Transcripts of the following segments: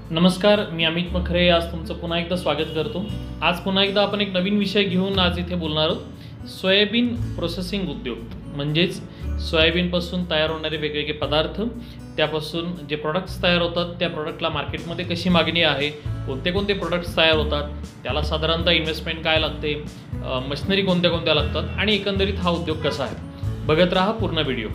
नमस्कार, मी अमित मखरे आज तुमचं पुन्हा एकदा स्वागत करतो। आज पुन्हा एकदा आपण एक नवीन विषय घेऊन आज इथे बोलणार आहोत। सोयाबीन प्रोसेसिंग उद्योग म्हणजेच सोयाबीनपासून तयार होणारे वेगवेगळे पदार्थ, त्यापासून जे प्रोडक्ट्स तयार होतात त्या प्रोडक्टला मार्केटमध्ये कशी मागणी आहे, कोणते कोणते प्रोडक्ट्स तयार होतात, त्याला साधारणतः इन्व्हेस्टमेंट काय लागते, मशिनरी कोणत्या कोणत्या लागतात आणि एकंदरीत हा उद्योग कसा आहे, बघत राहा पूर्ण व्हिडिओ।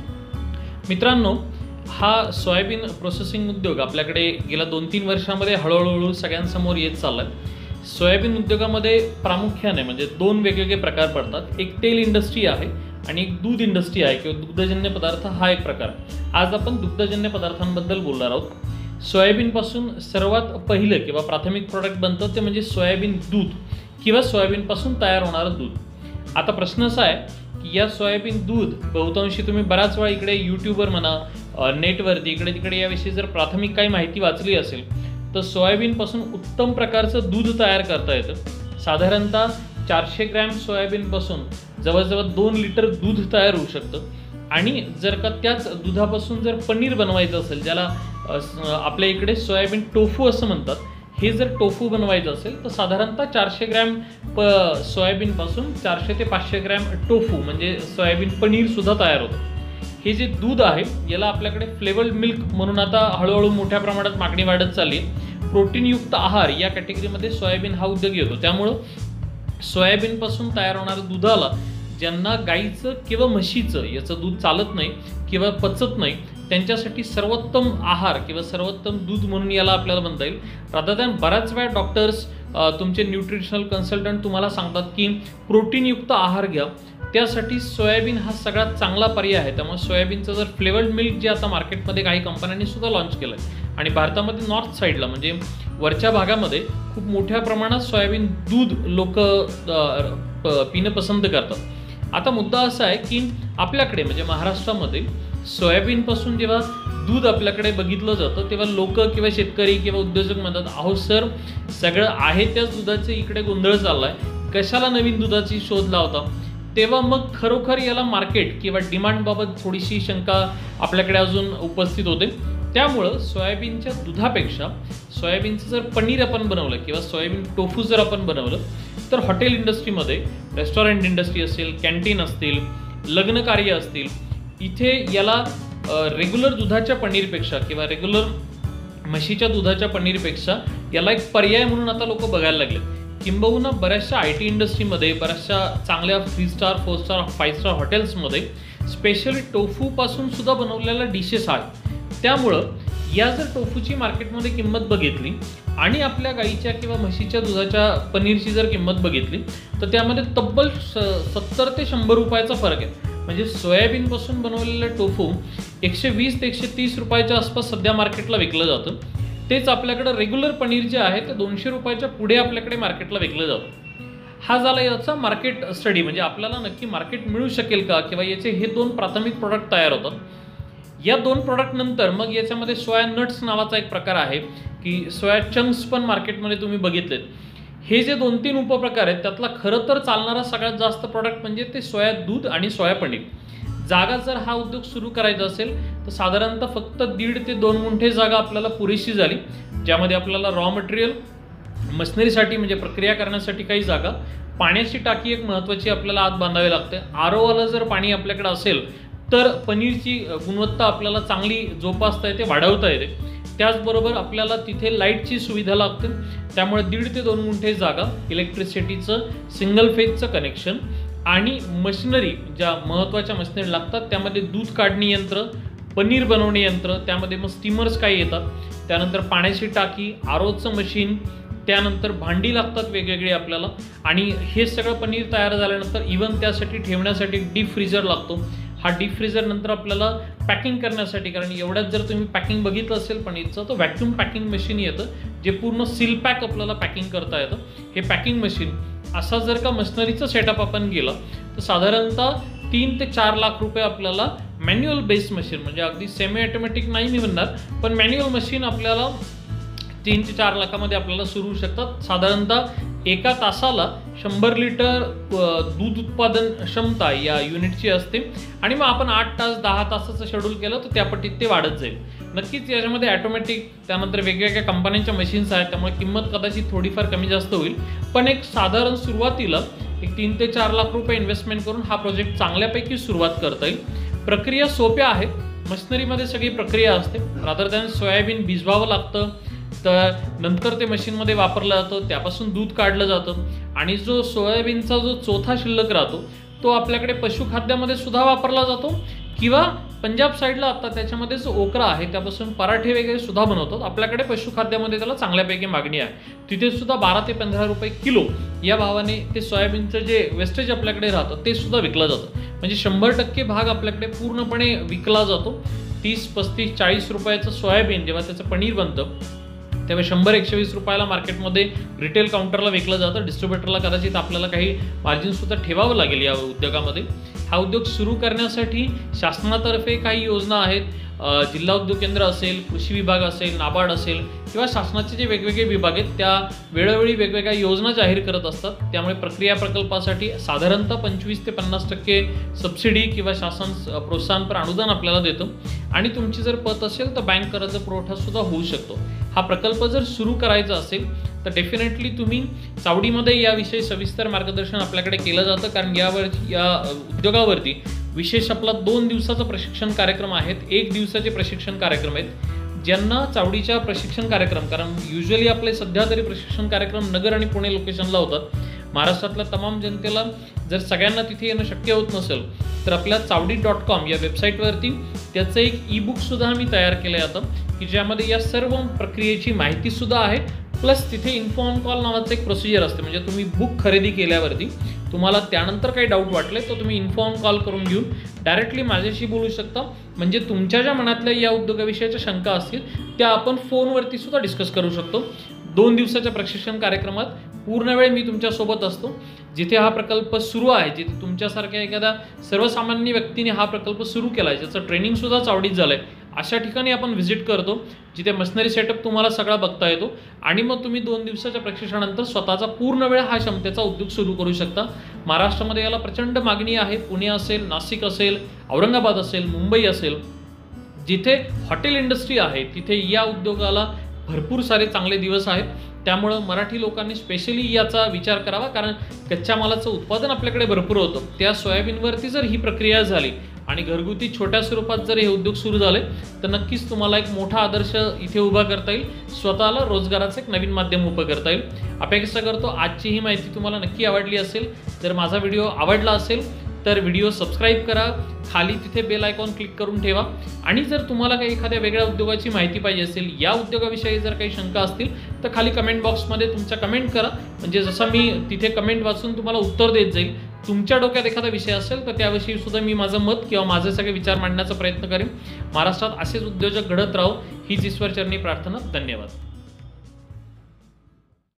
मित्रांनो, हा सोयाबीन प्रोसेसिंग उद्योग आपल्याकडे गेल्या 2-3 वर्षांमध्ये हळूहळू सगळ्यांसमोर येत चालला आहे। सोयाबीन उद्योगामध्ये प्रामुख्याने म्हणजे दोन वेगवेगळे प्रकार पडतात। एक तेल इंडस्ट्री आहे आणि एक दूध इंडस्ट्री आहे किंवा दुग्धजन्य पदार्थ हा एक प्रकार आहे। आज आपण दुग्धजन्य पदार्थांबद्दल बोलणार आहोत। सोयाबीनपासून सर्वात पहिलं किंवा प्राथमिक प्रोडक्ट बनतं ते म्हणजे सोयाबीन दूध किंवा सोयाबीनपासून तयार होणारं दूध। आता प्रश्न असा आहे की या सोयाबीन दूध बहुतांशी तुम्ही बराच वेळा इकडे यूट्यूबवर म्हणा, नेटवरती इकडे तिकडे याविषयी जर प्राथमिक काही माहिती वाचली असेल तर सोयाबीनपासून उत्तम प्रकारचं दूध तयार करता येतं। साधारणतः 400 ग्रॅम सोयाबीनपासून जवळजवळ 2 लिटर दूध तयार होऊ शकतं आणि जर का त्याच दुधापासून जर पनीर बनवायचं असेल, ज्याला आपल्या इकडे सोयाबीन टोफू असं म्हणतात, हे जर टोफू बनवायचं असेल तर साधारणतः 400 ग्रॅम सोयाबीनपासून 400 ते 500 ग्रॅम टोफू म्हणजे सोयाबीन पनीरसुद्धा तयार होतं। हे जे दूध आहे याला आपल्याकडे फ्लेवर्ड मिल्क म्हणून आता हळूहळू मोठ्या प्रमाणात मागणी वाढत चालली आहे। प्रोटीनयुक्त आहार या कॅटेगरीमध्ये सोयाबीन हा उद्योग येतो। त्यामुळं सोयाबीनपासून तयार होणाऱ्या दुधाला ज्यांना गाईचं किंवा म्हशीचं याचं दूध चालत नाही किंवा पचत नाही त्यांच्यासाठी सर्वोत्तम आहार किंवा सर्वोत्तम दूध म्हणून याला आपल्याला म्हणता येईल। रादर दॅन बऱ्याच वेळा डॉक्टर्स, तुमचे न्यूट्रिशनल कन्सल्टंट तुम्हाला सांगतात की प्रोटीनयुक्त आहार घ्या, त्यासाठी सोयाबीन हा सगळ्यात चांगला पर्याय आहे। त्यामुळे सोयाबीनचं जर फ्लेवर्ड मिल्क जे आता मार्केटमध्ये काही कंपन्यांनी सुद्धा लॉन्च केलं आहे आणि भारतामध्ये नॉर्थ साईडला म्हणजे वरच्या भागामध्ये खूप मोठ्या प्रमाणात सोयाबीन दूध लोक पिणं पसंत करतात। आता मुद्दा असा आहे की आपल्याकडे म्हणजे महाराष्ट्रामध्ये सोयाबीनपासून जेव्हा दूध आपल्याकडे बघितलं जातं तेव्हा लोक किंवा शेतकरी किंवा उद्योजक म्हणतात, अहो सर सगळं आहे त्याच दुधाचे इकडे गोंधळ चालला आहे, कशाला नवीन दुधाची शोध लावता। तेव्हा मग खरोखर याला मार्केट किंवा डिमांडबाबत थोडीशी शंका आपल्याकडे अजून उपस्थित होते। त्यामुळं सोयाबीनच्या दुधापेक्षा सोयाबीनचं जर पनीर आपण बनवलं किंवा सोयाबीन टोफू जर आपण बनवलं तर हॉटेल इंडस्ट्रीमध्ये, रेस्टॉरंट इंडस्ट्री असेल, कॅन्टीन असतील, लग्नकार्य असतील, इथे याला रेग्युलर दुधाच्या पनीरपेक्षा किंवा रेग्युलर म्हशीच्या दुधाच्या पनीरपेक्षा याला एक पर्याय म्हणून आता लोक बघायला लागले। किंबहुना बऱ्याचशा IT इंडस्ट्रीमध्ये, बऱ्याचशा चांगल्या 3 स्टार 4 स्टार 5 स्टार हॉटेल्समध्ये स्पेशली टोफूपासून सुद्धा बनवलेल्या डिशेस आहेत। त्यामुळं या जर टोफूची मार्केटमध्ये किंमत बघितली आणि आपल्या गाईच्या किंवा म्हशीच्या दुधाच्या पनीरची जर किंमत बघितली तर त्यामध्ये तब्बल 70 ते 100 रुपयाचा फरक आहे। म्हणजे सोयाबीनपासून बनवलेलं टोफू 120 ते 130 रुपयाच्या आसपास सध्या मार्केटला विकलं जातं। तेच आपल्याकडं रेग्युलर पनीर जे आहे ते 200 रुपयाच्या पुढे आपल्याकडे मार्केटला विकलं जातं। हा झाला याचा मार्केट स्टडी, म्हणजे आपल्याला नक्की मार्केट मिळू शकेल का किंवा याचे हे 2 प्राथमिक प्रोडक्ट तयार होतात। या 2 प्रोडक्ट नंतर मग याच्यामध्ये सोया नट्स नावाचा एक प्रकार आहे की सोया चंक्स पण मार्केटमध्ये तुम्ही बघितलेत। हे जे 2-3 उपप्रकार आहेत त्यातला खरं तर चालणारा सगळ्यात जास्त प्रोडक्ट म्हणजे ते सोया दूध आणि सोया पनीर। जागा जर हा उद्योग सुरू करायचा असेल तर साधारणतः फक्त 1.5 ते 2 गुंठे जागा आपल्याला पुरेशी झाली, ज्यामध्ये आपल्याला रॉ मटेरियल, मशिनरीसाठी म्हणजे प्रक्रिया करण्यासाठी काही जागा, पाण्याची टाकी एक महत्त्वाची आपल्याला आत बांधावी लागते। RO वालं जर पाणी आपल्याकडे असेल तर पनीरची गुणवत्ता आपल्याला चांगली जोपासता येते, वाढवता येते। त्याचबरोबर आपल्याला तिथे लाईटची सुविधा लागते, त्यामुळे 1.5 ते 2 गुंठे जागा, इलेक्ट्रिसिटीचं सिंगल फेजचं कनेक्शन आणि मशिनरी, ज्या महत्त्वाच्या मशिनरी लागतात त्यामध्ये दूध काढणी यंत्र, पनीर बनवणे यंत्र, त्यामध्ये मग स्टीमर्स काही येतात, त्यानंतर पाण्याची टाकी, ROचं मशीन, त्यानंतर भांडी लागतात वेगवेगळी आपल्याला। आणि हे सगळं पनीर तयार झाल्यानंतर इव्हन त्यासाठी ठेवण्यासाठी डीप फ्रीजर लागतो। हा डीप फ्रीजर नंतर आपल्याला पॅकिंग करण्यासाठी, कारण एवढ्यात जर तुम्ही पॅकिंग बघितलं असेल पनीरचं तर व्हॅक्यूम पॅकिंग मशीन येतं जे पूर्ण सील पॅक आपल्याला पॅकिंग करता येतं। हे पॅकिंग मशीन असा जर का मशिनरीचं सेटअप आपण केलं तर साधारणतः 3 ते 4 लाख रुपये आपल्याला मॅन्युअल बेस्ड मशीन, म्हणजे अगदी सेमी ऑटोमॅटिक नाही मी म्हणणार, पण मॅन्युअल मशीन आपल्याला 3 ते 4 लाखामध्ये आपल्याला सुरू होऊ शकतात। साधारणतः एका तासाला 100 लिटर दूध उत्पादन क्षमता या युनिटची असते आणि मग आपण 8 तास 10 तासाचं शेड्यूल केलं तर त्या पटीत ते वाढत जाईल. नक्कीच याच्यामध्ये ऑटोमॅटिक त्यानंतर वेगवेगळ्या कंपन्यांच्या मशीन्स आहेत, त्यामुळे किंमत कदाचित थोडीफार कमी जास्त होईल. पण एक साधारण सुरुवातीला एक 3 ते 4 लाख रुपये इन्व्हेस्टमेंट करून हा प्रोजेक्ट चांगल्यापैकी सुरुवात करता येईल. प्रक्रिया सोप्या आहेत. मशिनरीमध्ये सगळी प्रक्रिया असते. रादर दॅन सोयाबीन भिजवावं लागतं, तर नंतर ते मशीनमध्ये वापरलं जातं, त्यापासून दूध काढलं जातं आणि जो सोयाबीनचा जो चौथा शिल्लक राहतो तो आपल्याकडे पशुखाद्यामध्ये सुद्धा वापरला जातो किंवा पंजाब साईडला आता त्याच्यामध्ये जो ओकरा आहे त्यापासून पराठे वगैरे सुद्धा बनवतात. आपल्याकडे पशुखाद्यामध्ये त्याला चांगल्यापैकी मागणी आहे. तिथे सुद्धा 12 ते 15 रुपये किलो या भावाने ते सोयाबीनचं जे वेस्टेज आपल्याकडे राहतं ते सुद्धा विकलं जातं. म्हणजे 100% भाग आपल्याकडे पूर्णपणे विकला जातो. 30, 35, 40 रुपयाचं सोयाबीन जेव्हा त्याचं पनीर बनतं तेव्हा 100-120 रुपयाला मार्केटमध्ये रिटेल काउंटरला विकलं जातं. डिस्ट्रीब्युटरला कदाचित आपल्याला काही मार्जिनसुद्धा ठेवावं लागेल या उद्योगामध्ये. हा उद्योग सुरू करण्यासाठी शासनातर्फे काही योजना आहेत. जिल्हा उद्योग केंद्र असेल, कृषी विभाग असेल, नाबार्ड असेल किंवा शासनाचे जे वेगवेगळे विभाग आहेत त्या वेळोवेळी वेगवेगळ्या योजना जाहीर करत असतात. त्यामुळे प्रक्रिया प्रकल्पासाठी साधारणतः 25 ते 50% सबसिडी किंवा शासन प्रोत्साहनपर अनुदान आपल्याला देतं आणि तुमची जर पत असेल तर बँक कर्ज पुरवठा सुद्धा होऊ शकतो. हा प्रकल्प जर सुरू करायचा असेल तर डेफिनेटली तुम्ही चावडीमध्ये याविषयी सविस्तर मार्गदर्शन आपल्याकडे केलं जातं, कारण या उद्योगावरती विशेष आपला 2 दिवसाचा प्रशिक्षण कार्यक्रम आहेत. 1 दिवसाचे प्रशिक्षण कार्यक्रम आहेत. ज्यांना चावडीच्या प्रशिक्षण कार्यक्रम, कारण युजली आपले सध्या तरी प्रशिक्षण कार्यक्रम नगर आणि पुणे लोकेशनला होतात. महाराष्ट्रातल्या तमाम जनतेला जर सगळ्यांना तिथे येणं शक्य होत नसेल तर आपल्या चावडी.com या वेबसाईटवरती त्याचं एक ई-बुक सुद्धा आम्ही तयार केलं आहे आता, की ज्यामध्ये या सर्व प्रक्रियेची माहिती सुद्धा आहे. प्लस तिथे इन्फो ऑन कॉल नावाचं एक प्रोसिजर असते. म्हणजे तुम्ही बुक खरेदी केल्यावरती तुम्हाला त्यानंतर काही डाऊट वाटले तर तुम्ही इन्फो ऑन कॉल करून घेऊन डायरेक्टली माझ्याशी बोलू शकता. म्हणजे तुमच्या ज्या मनातल्या या उद्योगाविषयीच्या शंका असतील त्या आपण फोनवरती सुद्धा डिस्कस करू शकतो. 2 दिवसाच्या प्रशिक्षण कार्यक्रमात पूर्ण वेळ मी तुमच्यासोबत असतो. जिथे हा प्रकल्प सुरू आहे, जिथे तुमच्यासारख्या एखाद्या सर्वसामान्य व्यक्तीने हा प्रकल्प सुरू केला आहे, ज्याचं ट्रेनिंगसुद्धा चावडीत झालं आहे, अशा ठिकाणी आपण व्हिजिट करतो जिथे मशिनरी सेटअप तुम्हाला सगळा बघता येतो आणि मग तुम्ही 2 दिवसाच्या प्रशिक्षणानंतर स्वतःचा पूर्ण वेळ हा क्षमतेचा उद्योग सुरू करू शकता. महाराष्ट्रामध्ये याला प्रचंड मागणी आहे. पुणे असेल, नाशिक असेल, औरंगाबाद असेल, मुंबई असेल, जिथे हॉटेल इंडस्ट्री आहे तिथे या उद्योगाला भरपूर सारे चांगले दिवस आहेत. त्यामुळं मराठी लोकांनी स्पेशली याचा विचार करावा, कारण कच्च्या मालाचं उत्पादन आपल्याकडे भरपूर होतं. त्या सोयाबीनवरती जर ही प्रक्रिया झाली आणि घरगुती छोट्या स्वरूपात जर हे उद्योग सुरू झाले तर नक्कीच तुम्हाला एक मोठा आदर्श इथे उभा करता येईल. स्वतःला रोजगाराचं एक नवीन माध्यम उभं करता येईल. अपेक्षा करतो आजची ही माहिती तुम्हाला नक्की आवडली असेल. जर माझा व्हिडिओ आवडला असेल तर व्हिडिओ सबस्क्राईब करा, खाली तिथे बेल आयकॉन क्लिक करून ठेवा आणि जर तुम्हाला काही एखाद्या वेगळ्या उद्योगाची माहिती पाहिजे असेल, या उद्योगाविषयी जर काही शंका असतील तर खाली कमेंट बॉक्समध्ये तुमच्या कमेंट करा. म्हणजे जसं मी तिथे कमेंट वाचून तुम्हाला उत्तर देत जाईल. तुमच्या डोक्यात एखादा विषय असेल तर त्याविषयी सुद्धा मी माझं मत किंवा माझे सगळे विचार मांडण्याचा प्रयत्न करेन. महाराष्ट्रात असेच उद्योजक घडत राहो हीच ईश्वरचरणी प्रार्थना. धन्यवाद.